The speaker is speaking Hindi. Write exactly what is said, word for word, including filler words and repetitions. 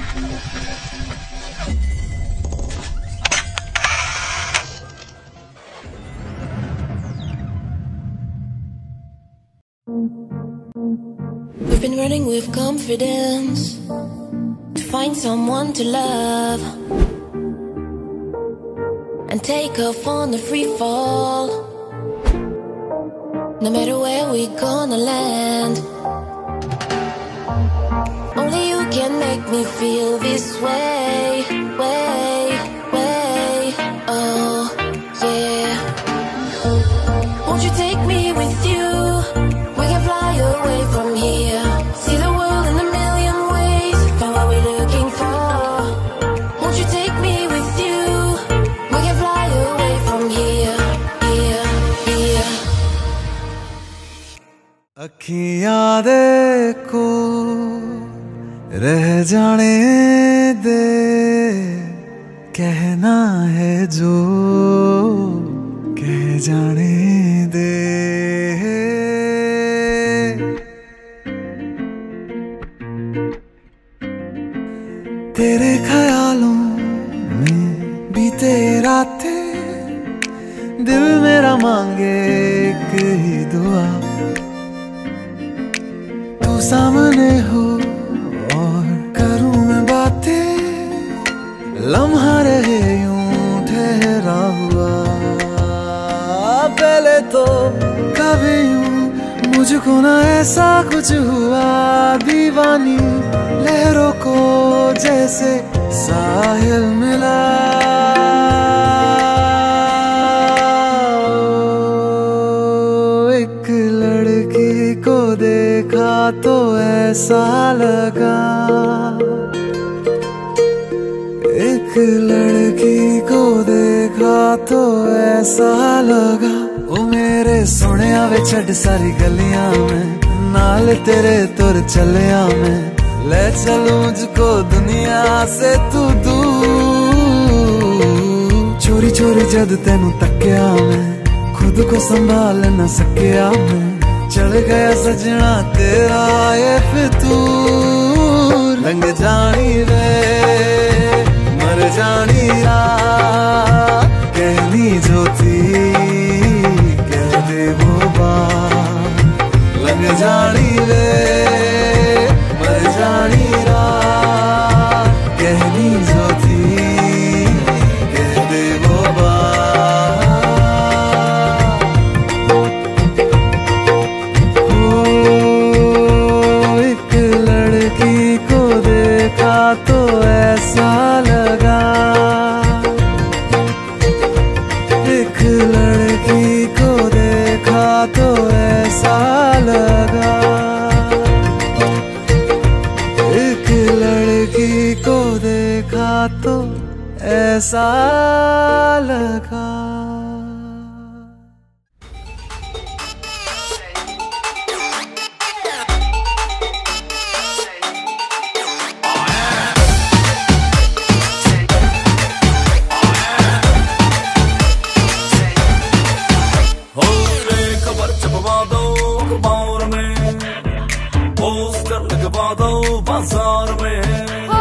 We've been running with confidence to find someone to love and take off on the free fall. No matter where we're gonna land, only you can make me feel this way, way, way. Oh, yeah. Won't you take me with you? We can fly away from here, see the world in a million ways, find what we're looking for. Won't you take me with you? We can fly away from here, here, here. अखियां देखो रह जाने दे, कहना है जो कह जाने दे। तेरे ख्यालों में बीते रातें, दिल मेरा मांगे एक ही दुआ, तू सामने हो और करूं मैं बातें, लम्हा रहे यूं ठहरा हुआ। पहले तो कभी यूं मुझको ना ऐसा कुछ हुआ, दीवानी लहरों को जैसे साहिल मिला। एक लड़की को देखा तो ऐसा लगा, एक लड़की को देखा तो ऐसा लगा। ओ मेरे सोनिया वे छड़ सारी गलियां में, नाल तेरे तुर चलिया मैं, ले चलूं मुझको दुनिया से तू दूर। चोरी चोरी जद तेनू तक्या मैं, खुद को संभाल न सकिया मैं, चढ़ गया सजना तेरा ये फितूर। रंग जानी रे मर जानी रात, कहनी जो थी कह दे वो बात। लग जानी रे मर जानी रात, कहनी जो थी कह दे वो बात। ओ एक लड़की को देखा तो ऐसा लगा, एक लड़की को देखा तो ऐसा लगा, एक लड़की को देखा तो ऐसा लगा। बाजार में